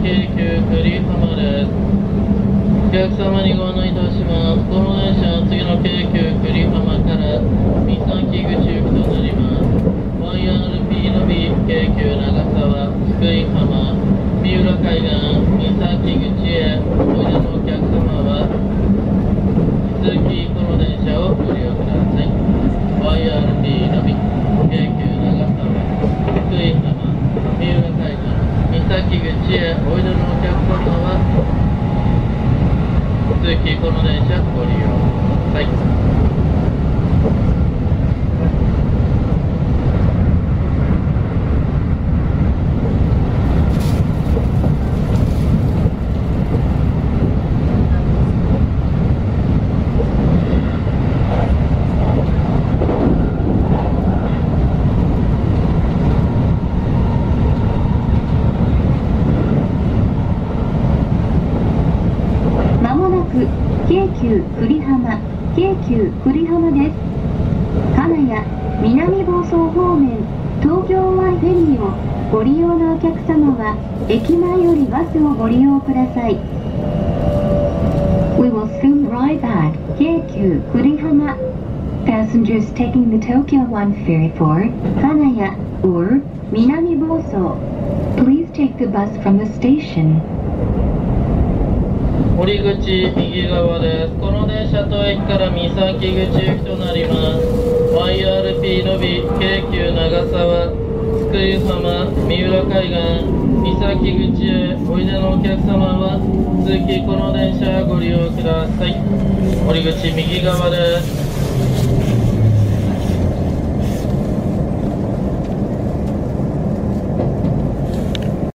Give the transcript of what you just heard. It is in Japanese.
京急久里浜です。お客様にご案内いたします。この電車は次の京急久里浜から三崎口行きとなります。YRP のび京急長沢、津久井浜、三浦海岸、三崎口へおいでのお客様は引き続きこの電車をご利用ください。YRP のび京急長沢、津久井浜、三浦海岸、三崎口へおいでのお客様は引き続きこの電車をご利用ください。 京急久里浜、京急久里浜です。金谷、南房総方面、東京湾フェリーをご利用のお客様は、駅前よりバスをご利用ください。We will soon arrive at 京急久里浜. Passengers taking the Tokyo One ferry for Kanaya or Minami Boso, please take the bus from the station. 降り口右側です。この電車と駅から三崎口行きとなります。YRP のび京急長沢、津久井浜、三浦海岸、三崎口へおいでのお客様は続きこの電車ご利用ください。降り口右側です。